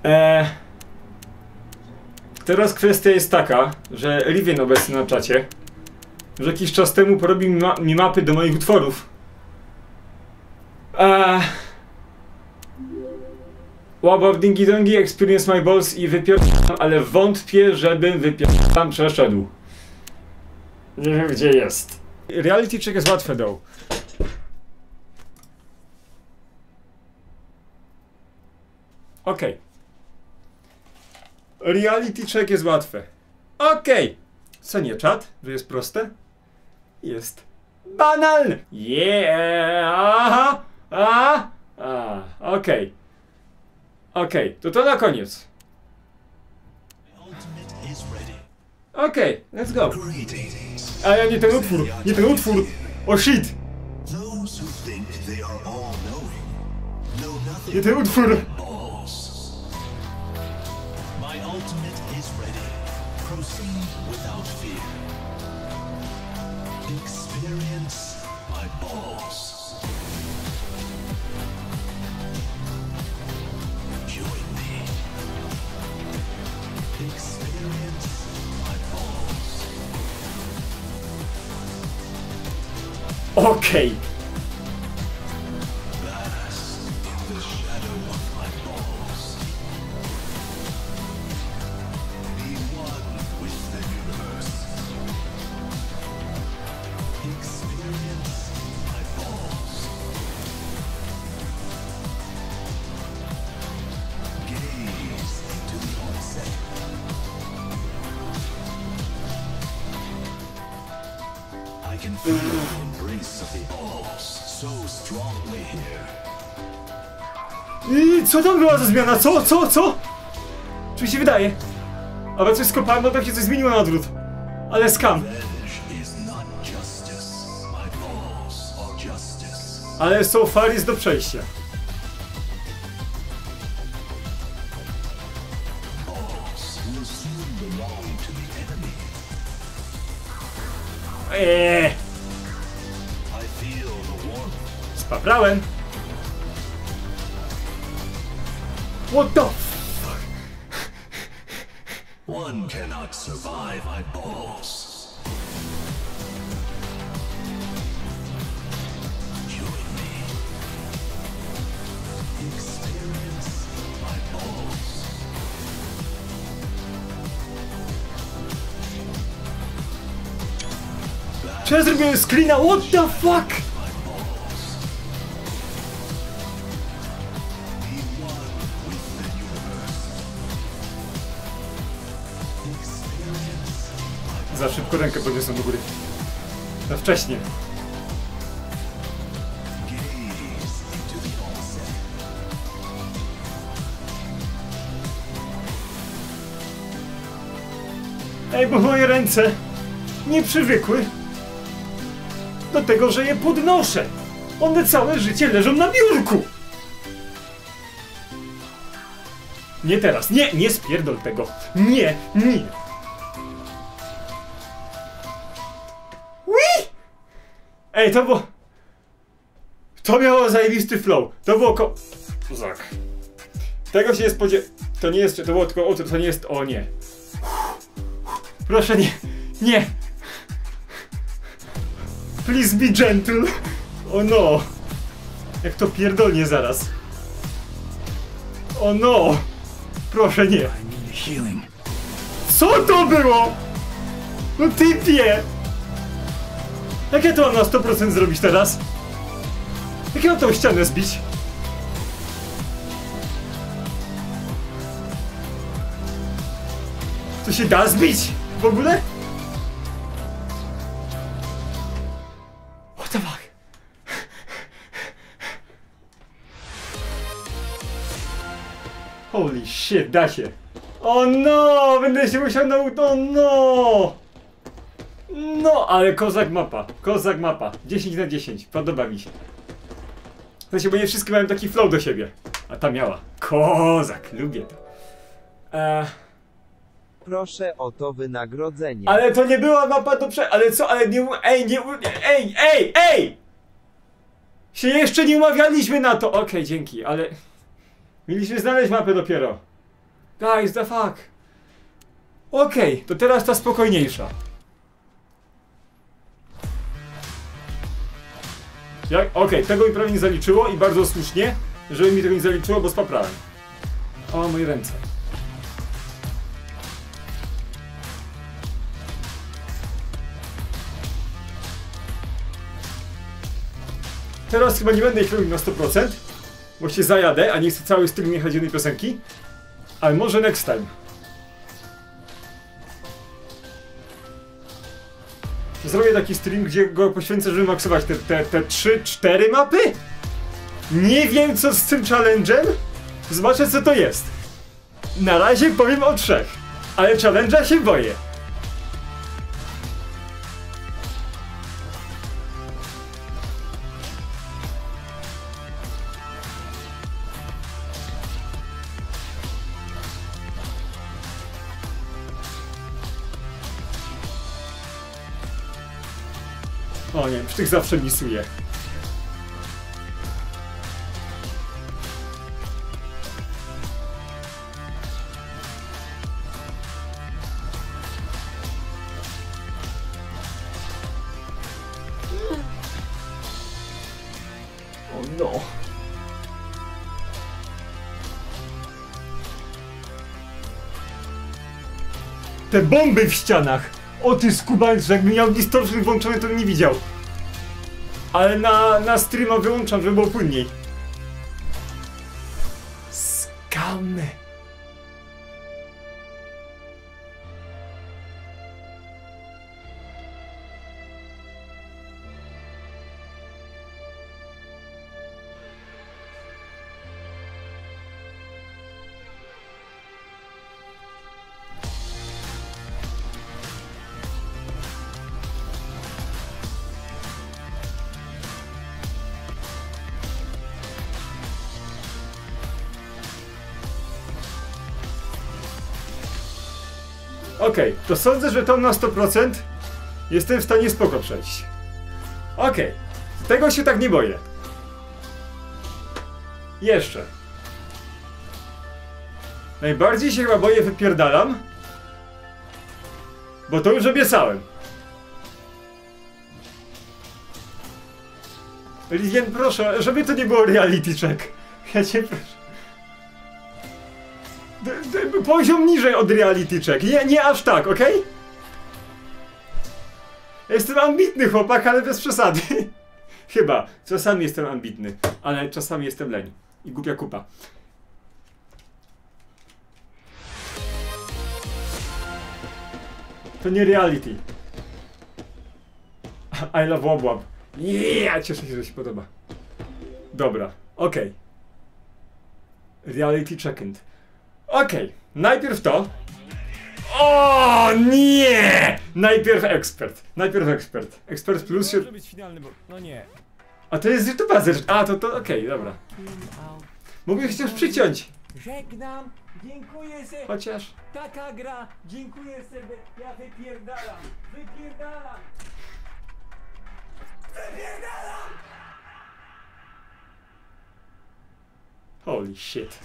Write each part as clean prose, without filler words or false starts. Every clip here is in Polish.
Teraz kwestia jest taka, że Riven obecny na czacie, że jakiś czas temu porobił mi mapy do moich utworów. What Dingy Dongi, Experience My Balls i wypierdam, ale wątpię, żebym wypierdam przeszedł. Nie wiem gdzie jest. Reality check jest łatwe though. Okej. Reality check jest łatwe. Okej. Co nie czat? Że jest proste? Jest banalne. Yeah. Aha. Okej. Okej, to na koniec. Okej, let's go. A ja nie ten utwór, nie ten utwór. Oh shit. Nie ten utwór. Okej. I co tam była za zmiana? Co? Czy mi się wydaje? Ale coś skopałem, bo tak się coś zmieniło na odwrót. Ale skam. Ale so far jest do przejścia. Spaprałem. What the fuck? One cannot survive my balls. Join me. Experience my balls. Czy ja zrobiłem screena? What the fuck? Za szybko rękę podniosłem do góry. Za wcześnie. Ej, bo moje ręce nie przywykły do tego, że je podnoszę. One całe życie leżą na biurku. Nie teraz. Nie spierdol tego. Nie. Ej, to było... To miało zajebisty flow. To było Kozak. Tego się nie spodziewa... To nie jest... To było tylko... To nie jest... O nie. Proszę nie. Please be gentle. O no. Jak to pierdolnie zaraz. O no. Proszę nie. Co to było? No typie. Jak ja to mam na 100% zrobić teraz? Jak ja mam tą ścianę zbić? To się da zbić? W ogóle? What the fuck? Holy shit, da się. O no, będę się musiał nauczyć. O no! No, ale kozak mapa. 10 na 10, podoba mi się. W sensie, bo nie wszystkie mają taki flow do siebie. A ta miała. Kozak, lubię to. Proszę o to wynagrodzenie. Ale to nie była mapa do ale co, ale nie... Ej! Się jeszcze nie umawialiśmy na to. Okej, dzięki, ale... Mieliśmy znaleźć mapę dopiero. Guys, the fuck. Okej, to teraz ta spokojniejsza. Okej, tego mi prawie nie zaliczyło i bardzo słusznie, żeby mi tego nie zaliczyło, bo spaprałem. O, moje ręce. Teraz chyba nie będę ich robił na 100%, bo się zajadę, a nie chcę cały styl jechać jednej piosenki. Ale może next time. Zrobię taki stream, gdzie go poświęcę, żeby maksować te 3-4 mapy? Nie wiem co z tym challenge'em. Zobaczę co to jest. Na razie powiem o 3, ale challenge'a się boję. O nie, przy tych zawsze misuję. O no. Te bomby w ścianach! O ty skubańcze, jakbym miał distortion włączony, to bym nie widział. Ale na streama wyłączam, żeby było płynniej. Skamy. Okej, to sądzę, że tam na 100% jestem w stanie spoko przejść. Okej, tego się tak nie boję. Jeszcze. Najbardziej się chyba boję wypierdalam, bo to już obiecałem. Lidian, proszę, żeby to nie było reality check. Ja cię proszę. Poziom niżej od reality check. Nie aż tak, okej? Jestem ambitny chłopak, ale bez przesady. Chyba. Czasami jestem ambitny, ale czasami jestem leń. I głupia kupa. To nie reality. I love łobłab. Yeah! Cieszę się, że się podoba. Dobra, okej. Reality check-in. Okej, najpierw to. O nie! Najpierw ekspert. Ekspert plus się... Może być finalny, bo... No nie. A to jest YouTube'a zresztą. A, to okej, dobra. Mógłbym się już przyciąć. Żegnam, dziękuję se. Chociaż... Taka gra, dziękuję sobie. Ja wypierdalam. Holy shit.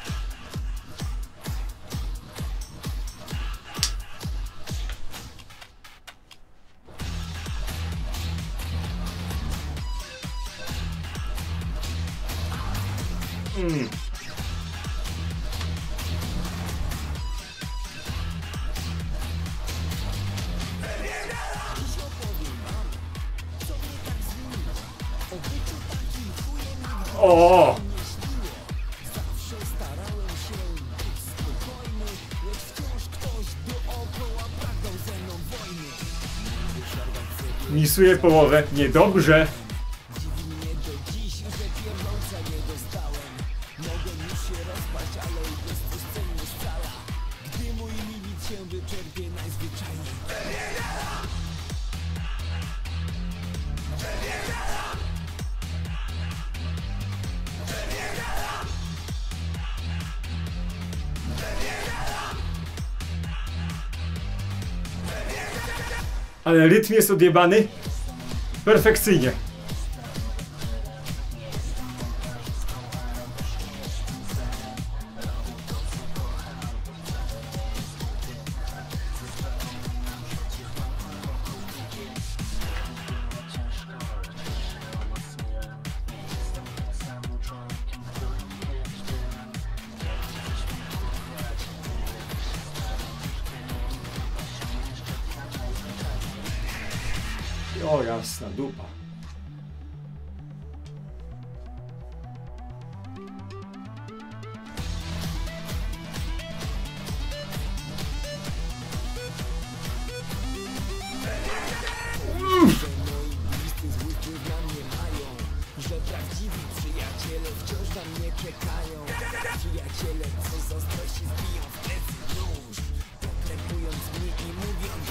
O! Misuję połowę. Niedobrze. Ale rytm jest odjebany perfekcyjnie. O jasna dupa. Że prawdziwi przyjaciele wciąż na mnie czekają. Przyjaciele, co z ostrości zbiją w plecy nóż, poklepując mnie i mówiąc: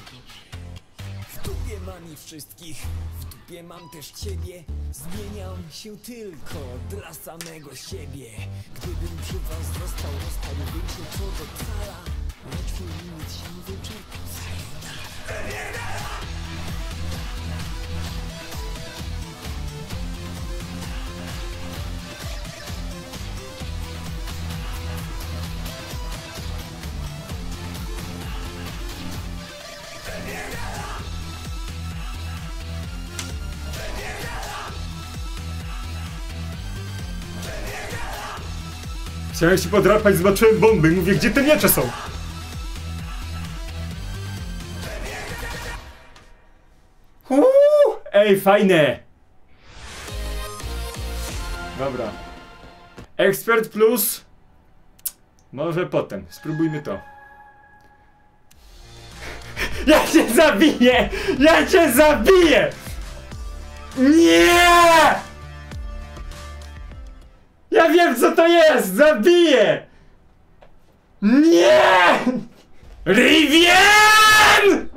w dupie mam ich wszystkich, w dupie mam też ciebie. Zmieniam się tylko dla samego siebie. Gdybym przy was został, rozpadł większy co do cala, lecz twój limit się wyczerpał. Chciałem się podrapać, zobaczyłem bomby i mówię, gdzie te miecze są? Ej, fajne! Dobra. Ekspert plus... Może potem, spróbujmy to. Ja cię zabiję! Ja cię zabiję! Nie! Ja wiem co to jest! Zabiję! Nie! Rivian!